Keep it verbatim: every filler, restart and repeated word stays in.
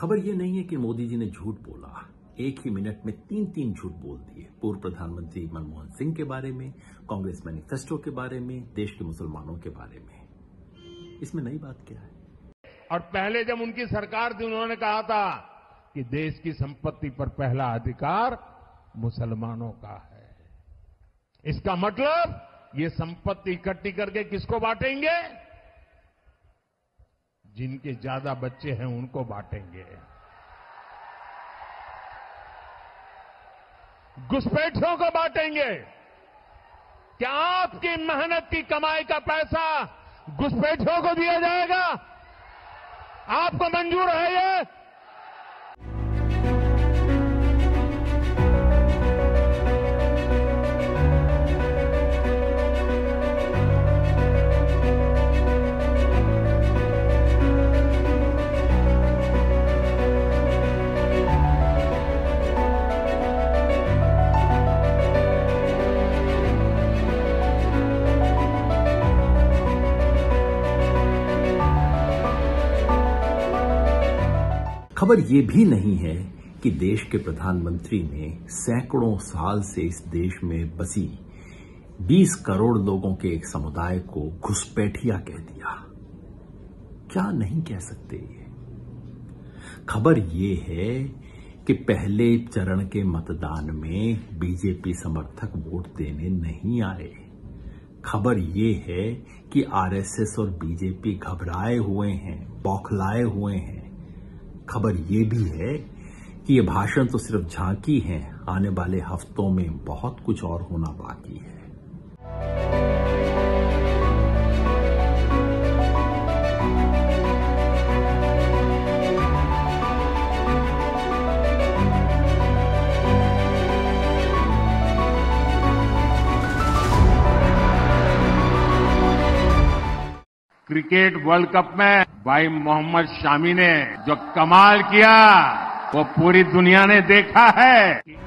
खबर ये नहीं है कि मोदी जी ने झूठ बोला। एक ही मिनट में तीन तीन झूठ बोल दिए। पूर्व प्रधानमंत्री मनमोहन सिंह के बारे में, कांग्रेस मैनिफेस्टो के बारे में, देश के मुसलमानों के बारे में। इसमें नई बात क्या है? और पहले जब उनकी सरकार थी उन्होंने कहा था कि देश की संपत्ति पर पहला अधिकार मुसलमानों का है। इसका मतलब ये संपत्ति इकट्ठी करके किसको बांटेंगे? जिनके ज्यादा बच्चे हैं उनको बांटेंगे। घुसपैठियों को बांटेंगे। क्या आपकी मेहनत की कमाई का पैसा घुसपैठियों को दिया जाएगा? आपको मंजूर है ये? खबर ये भी नहीं है कि देश के प्रधानमंत्री ने सैकड़ों साल से इस देश में बसी बीस करोड़ लोगों के एक समुदाय को घुसपैठिया कह दिया। क्या नहीं कह सकते ये? खबर ये है कि पहले चरण के मतदान में बीजेपी समर्थक वोट देने नहीं आए। खबर ये है कि आरएसएस और बीजेपी घबराए हुए हैं, बौखलाए हुए हैं। खबर ये भी है कि ये भाषण तो सिर्फ झांकी है, आने वाले हफ्तों में बहुत कुछ और होना बाकी है। क्रिकेट वर्ल्ड कप में भाई मोहम्मद शामी ने जो कमाल किया वो पूरी दुनिया ने देखा है।